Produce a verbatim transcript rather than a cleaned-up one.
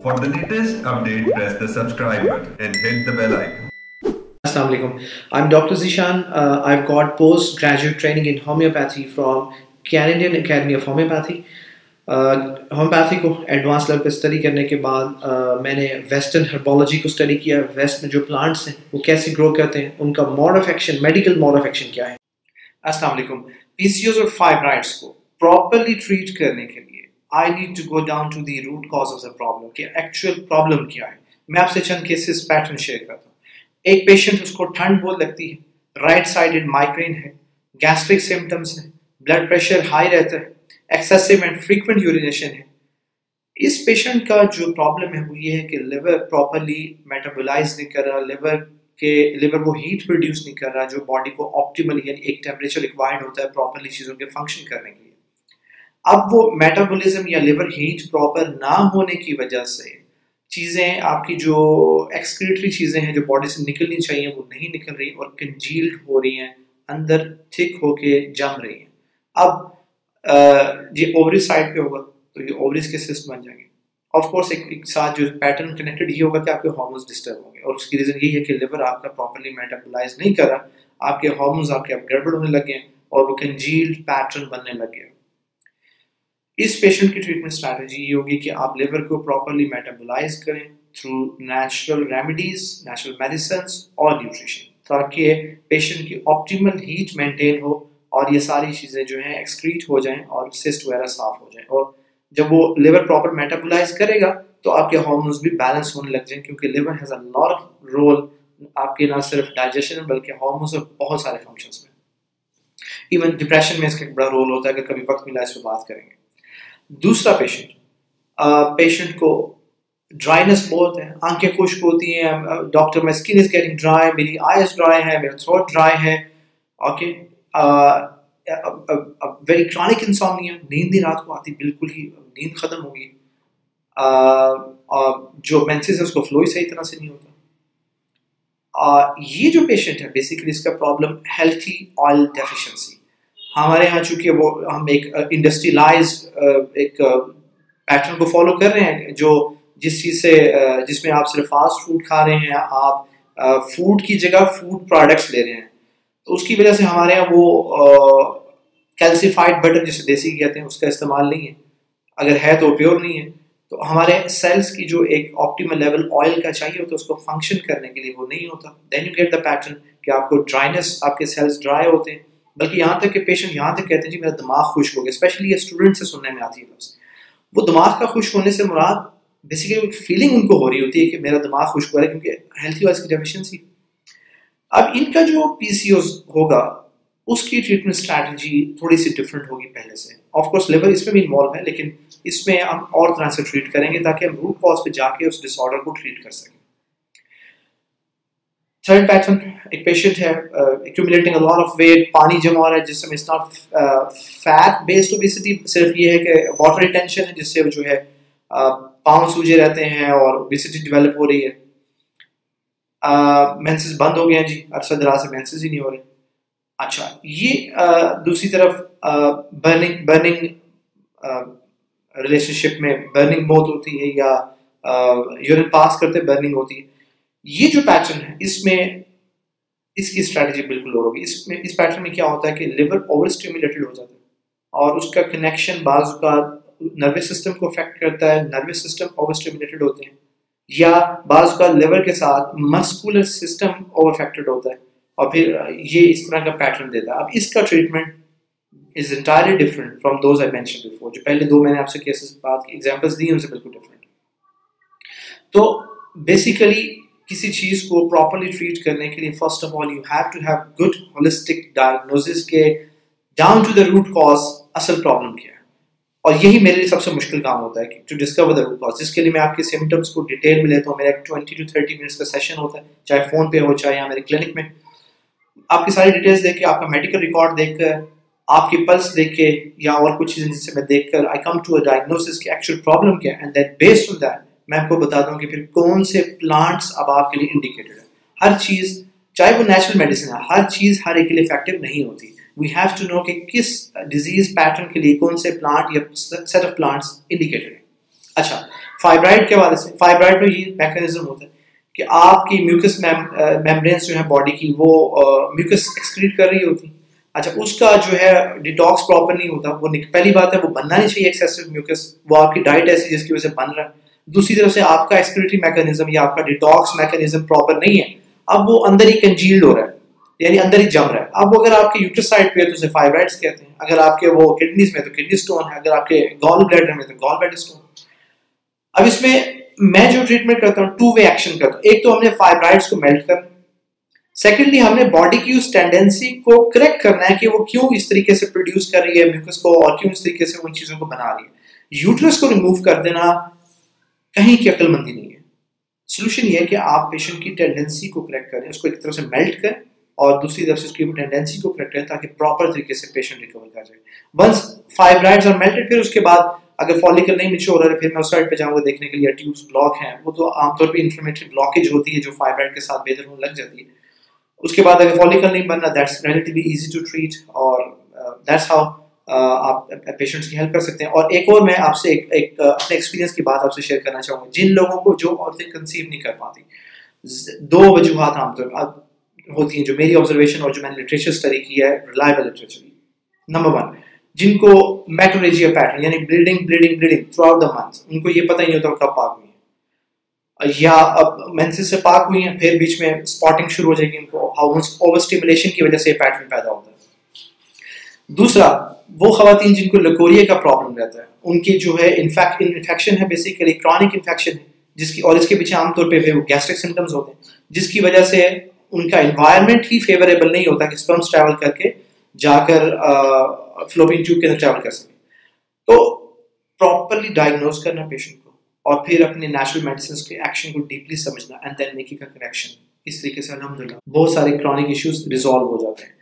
For the latest update, press the subscribe button and hit the bell icon. Assalamu alaikum. I'm Doctor Zishan. Uh, I've got postgraduate training in homeopathy from Canadian Academy of Homeopathy. Homeopathy uh, को advance level पे study करने के बाद uh, मैंने western herbology को study किया। West में जो प्लांट्स हैं वो कैसे ग्रो करते हैं, उनका mode of action, medical mode of action क्या है। अस्सलाम वालेकुम। पीसीओएस और फाइब्राइड्स को प्रॉपर्ली ट्रीट करने के लिए I need to go down to the root cause of the problem कि एक्चुअल प्रॉब्लम क्या है। मैं आपसे चंद केसेस पैटर्न शेयर करता हूँ। एक पेशेंट, उसको ठंड बहुत लगती है, राइट साइडेड माइग्रेन है, गैस्ट्रिक सिम्टम्स है, ब्लड प्रेशर हाई रहता है, एक्सेसिव एंड फ्रीक्वेंट यूरिनेशन है। इस पेशेंट का जो प्रॉब्लम है वो ये है कि लिवर प्रॉपर्ली मेटाबोलाइज नहीं कर रहा, लिवर के लिवर वो हीट प्रोड्यूस नहीं कर रहा जो बॉडी को ऑप्टिमल यानी एक टेम्परेचर रिक्वायर्ड होता है प्रॉपर्ली चीज़ों के फंक्शन करने के लिए। अब वो मेटाबॉलिज्म या लिवर हीट प्रॉपर ना होने की वजह से चीज़ें, आपकी जो एक्सक्रीटरी चीज़ें हैं जो बॉडी से निकलनी चाहिए वो नहीं निकल रही और कंजील्ड हो रही हैं, अंदर थिक होके जम रही हैं। अब Uh, ये ओवरी साइड पे होगा तो ये ओवरीज के सिस्ट बन जाएंगे। ऑफ कोर्स एक, एक साथ जो पैटर्न कनेक्टेड ये होगा कि आपके हार्मोन्स डिस्टर्ब होंगे और उसकी रीजन यही है कि लिवर आपका प्रॉपर्ली मेटाबोलाइज नहीं कर रहा, आपके हार्मोन्स आपके अब गड़बड़ होने लगे और वो कंजील्ड पैटर्न बनने लगे। इस पेशेंट की ट्रीटमेंट स्ट्रैटेजी ये होगी कि आप लिवर को प्रॉपर्ली मेटाबोलाइज करें through natural remedies, natural medicine और न्यूट्रिशन, ताकि पेशेंट की ऑप्टिमल हीट मेंटेन हो और ये सारी चीज़ें जो हैं एक्सक्रीट हो जाएं और सिस्ट वगैरह साफ हो जाएं। और जब वो लिवर प्रॉपर मेटाबोलाइज करेगा तो आपके हार्मोन्स भी बैलेंस होने लग जाएं, क्योंकि liver has a lot of role आपके ना सिर्फ डाइजेशन में बल्कि हार्मोन्स और बहुत सारे फंक्शंस में। इवन डिप्रेशन में इसका एक बड़ा रोल होता है। अगर कभी वक्त मिला इस पर बात करेंगे। दूसरा पेशेंट, पेशेंट को ड्राइनेस बहुत है, आंखें खुश्क होती हैं, doctor my skin is getting dry, मेरी आईज ड्राई है, मेरा थ्रोट ड्राई है, ओके, वेरी क्रॉनिक इंसोम्निया, नींद नहीं रात को आती, बिल्कुल ही नींद खत्म हो गई, जो मेंसेस है उसको फ्लो ही सही तरह से नहीं होता। uh, ये जो पेशेंट है बेसिकली इसका प्रॉब्लम हेल्थी ऑयल डेफिशिएंसी। हमारे यहाँ चूंकि वो हम एक इंडस्ट्रियलाइज्ड एक पैटर्न को फॉलो कर रहे हैं जो जिस चीज़ से जिसमें आप सिर्फ फास्ट फूड खा रहे हैं, आप फूड की जगह फूड प्रोडक्ट्स ले रहे हैं, तो उसकी वजह से हमारे यहाँ वो कैल्सिफाइड बटर जिसे देसी कहते हैं उसका इस्तेमाल नहीं है, अगर है तो प्योर नहीं है। तो हमारे सेल्स की जो एक ऑप्टिमल लेवल ऑयल का चाहिए होता है उसको फंक्शन करने के लिए वो नहीं होता। Then you get the pattern कि आपको ड्राइनेस, आपके सेल्स ड्राई होते हैं, बल्कि यहाँ तक कि पेशेंट यहाँ तक कहते हैं जी मेरा दिमाग खुश्क हो गया। स्पेशली ये स्टूडेंट से सुनने में आती है लफ्ज़, वो दिमाग का खुश्क होने से मुराद बेसिकली फीलिंग उनको हो रही होती है कि मेरा दिमाग खुश्क हो रहा है क्योंकि हेल्थी ऑयल्स की डेफिशिएंसी। अब इनका जो पीसीओएस होगा उसकी ट्रीटमेंट स्ट्रैटेजी थोड़ी सी डिफरेंट होगी पहले से। ऑफ कोर्स लिवर इसमें भी इन्वॉल्व है, लेकिन इसमें हम और तरह से ट्रीट करेंगे ताकि हम रूट कॉज पे जाके उस डिसऑर्डर को ट्रीट कर सकें। थर्ड पैटर्न, एक पेशेंट है accumulating a lot of weight, पानी जमा हो रहा है जिसमें it's not fat based obesity, सिर्फ ये है कि वाटर रिटेंशन है जिससे जो है पाँव सूजे रहते हैं और ओबेसिटी डेवलप हो रही है। मेंसेस uh, बंद हो गए हैं जी, अरसा दराज से मेंसेस ही नहीं हो रहे। अच्छा, ये uh, दूसरी तरफ बर्निंग बर्निंग रिलेशनशिप में बर्निंग बहुत होती है या यूरिन पास करते बर्निंग होती है। ये जो पैटर्न है इसमें इसकी स्ट्रैटेजी बिल्कुल और होगी। इसमें इस पैटर्न में क्या होता है कि लिवर ओवर स्टिमुलेटेड हो जाता है और उसका कनेक्शन बाज़ का नर्वस सिस्टम को अफेक्ट करता है, नर्वस सिस्टम ओवर स्टिमुलेटेड होते हैं, या बाज़ का लिवर के साथ मस्कुलर सिस्टम ओवरफेक्टेड होता है और फिर ये इस तरह का पैटर्न देता है। अब इसका treatment is entirely different from those I mentioned before. जो पहले दो मैंने आपसे केसेस बात की एग्जांपल्स दी उनसे बिल्कुल डिफरेंट। तो बेसिकली किसी चीज़ को प्रॉपर्ली ट्रीट करने के लिए first of all you have to have good holistic diagnosis के down to the root cause, असल प्रॉब्लम क्या है। और यही मेरे लिए सबसे मुश्किल काम होता है to discover the root cause, जिसके लिए मैं आपके सिम्टम्स को डिटेल में लेता हूँ। मेरा ट्वेंटी टू थर्टी मिनट्स का सेशन होता है, चाहे फ़ोन पे हो चाहे यहाँ मेरे क्लिनिक में। आपकी सारी डिटेल्स देख के, आपका मेडिकल रिकॉर्ड देख कर, आपकी पल्स देख के या और कुछ चीज़ें जिससे मैं देख कर I come to a diagnosis की एक्चुअल प्रॉब्लम क्या है, and that based on that मैं आपको बताता हूँ कि फिर कौन से प्लांट्स अब आपके लिए इंडिकेटेड है। हर चीज़, चाहे वो नेचुरल मेडिसिन है, हर चीज़ हर एक के लिए इफेक्टिव नहीं होती। वी हैव टू नो कि किस डिजीज पैटर्न के लिए कौन से प्लांट या सेट ऑफ प्लांट्स इंडिकेटेड है। अच्छा, फाइब्राइड के हवाले से, फाइब्राइड में ये मैकेनिज्म होता है कि आपकी म्यूकस मेम्ब्रेन्स जो है बॉडी की वो म्यूकस एक्सक्रीट कर रही होती। अच्छा, उसका जो है डिटॉक्स प्रॉपर नहीं होता। वो पहली बात है वो बनना नहीं चाहिए एक्सेसिव म्यूकस, वो आपकी डाइट ऐसी जिसकी वजह से बन रहा है। दूसरी तरफ से आपका एक्सक्रीटरी मैकेनिज्म या आपका डिटॉक्स मैकेनिज्म प्रॉपर नहीं है, अब वो अंदर ही कंजील्ड हो रहा है, यानी अंदर ही जम रहा है। अब अगर आपके यूट्रस साइड पे है तो उसे फाइब्राइड्स कहते हैं, अगर आपके वो किडनीज में तो किडनी स्टोन है, अगर आपके गॉल ब्लैडर में तो गॉल ब्लैडर स्टोन। अब इसमें मैं जो ट्रीटमेंट करता हूँ टू वे एक्शन करता हूँ। एक तो हमने फाइब्राइड्स को मेल्ट करना, सेकेंडली हमने बॉडी की उस टेंडेंसी को करेक्ट करना है कि वो क्यों इस तरीके से प्रोड्यूस कर रही है म्यूकस को और क्यों इस तरीके से उन चीजों को बना रही है। यूट्रस को रिमूव कर देना कहीं की अक्लमंदी नहीं है। सोल्यूशन ये है कि आप पेशेंट की टेंडेंसी को करेक्ट करें, उसको एक तरफ से मेल्ट करें और दूसरी तरफ से उसकी टेंडेंसी को करेक्ट करें ताकि प्रॉपर तरीके से पेशेंट रिकवर कर जाए। वंस फाइब्राइड्स आर मेल्टेड, फिर उसके बाद अगर फॉलिकल नहीं मिच्योर हो रहा है फिर मैं उस साइड पे जाऊंगा देखने के लिए ट्यूब्स ब्लॉक हैं, वो तो आमतौर पे इन्फ्लेमेटरी ब्लॉकेज होती है जो फाइब्राइड के साथ बेहतर होने लग जाती है। उसके बाद अगर फॉलिकल नहीं बनना, that's relatively easy to treat और दैट्स हाउ आप पेशेंट्स की हेल्प कर सकते हैं। और एक और मैं आपसे एक, एक अपने एक्सपीरियंस की बात आपसे शेयर करना चाहूँगा। जिन लोगों को जो औरतें कंसीव नहीं कर पाती, दो वजूहात आमतौर पर होती हैं जो मेरी ऑब्जर्वेशन और जो मैंने लिटरेचर स्टडी किया है, रिलायबल लिटरेचर। नंबर वन, जिनको मैक्रोरेजिया पैटर्न यानी bleeding bleeding bleeding throughout the month, उनको ये पता ही नहीं होता कब पाक हुई है, या अब मेंसेस से पाक हुई हैं फिर बीच में स्पॉटिंग शुरू हो जाएगी, उनको हार्मोन्स ओवर स्टिमुलेशन की वजह से ये पैटर्न पैदा होता है। दूसरा, वो खवातीन जिनको लकोरिया का प्रॉब्लम रहता है, उनकी जो है इन्फेक्ट इन्फेक्शन है, बेसिकली क्रॉनिक इन्फेक्शन है, जिसकी और इसके पीछे आमतौर पे वो गैस्ट्रिक सिम्टम्स होते हैं, जिसकी वजह से उनका एनवायरनमेंट ही फेवरेबल नहीं होता कि स्पर्म्स ट्रैवल करके जाकर फ्लोपिंग ट्यूब के अंदर ट्रैवल कर सके। तो प्रॉपरली डायग्नोज करना पेशेंट को और फिर अपने नेचुरल मेडिसिन के एक्शन को डीपली समझना and then making a correction. इस तरीके से अल्हम्दुलिल्लाह बहुत सारे क्रॉनिक इश्यूज रिजॉल्व हो जाते हैं।